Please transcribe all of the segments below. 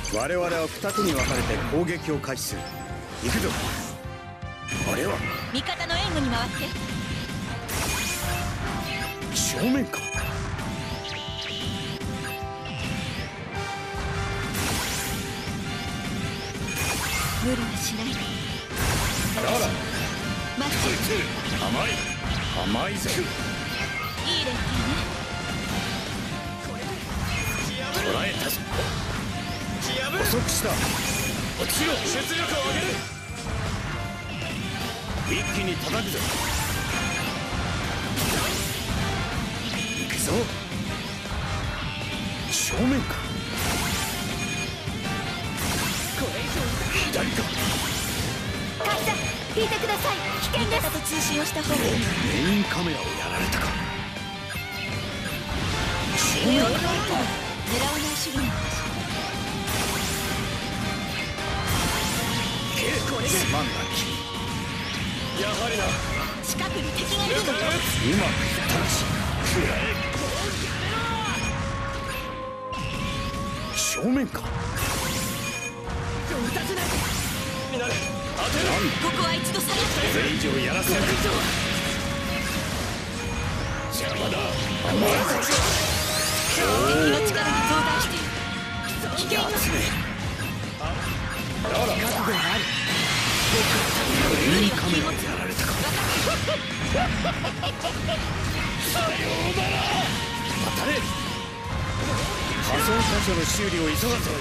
我々は二手に分かれて攻撃を開始する。行くぞ。あれは味方の援護に回って。 正面か。 無理はしないで。 だから待って。 甘いぜ。 いい連携ね。 捕らえたぞ。遅くした。落ちろ。出力を上げる。一気に叩くぞ。行くぞ。正面か。左か。 カイさん、引いてください。危険です。味方と通信をした方がいい。 メインカメラをやられたか。正面か。 狙わない主義なのかしら。 すまんな君。やはりな。 近くに敵がいるのよ。 うまくいったらしい。正面か。 撃たせないで。 当てろ。 ここは一度下がって。 これ以上やらせる。邪魔だ。 敵の力が増大している。危険よ。 だから覚悟がある。メインカメラをやられたか。さようなら。当たれ。破損箇所の修理を急がせ。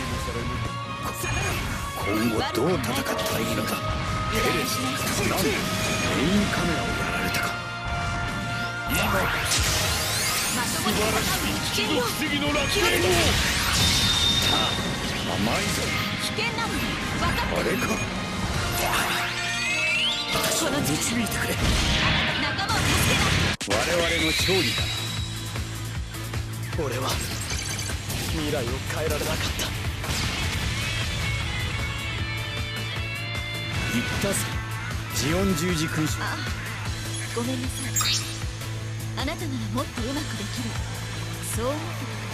今後どう戦ったらいいのだ。 油断しないで。 なんでメインカメラをやられたか。 まともに戦うに危険よ。 次の楽園を。甘いぞ。 危険なのよ。分かってる。 あれか。 この時導いてくれ。 仲間を助けな。 我々の勝利だ。 俺は未来を変えられなかった。 言ったぜ。ジオン十字勲章。 あ、ごめんなさい。あなたならもっとうまくできる。そう思ってた。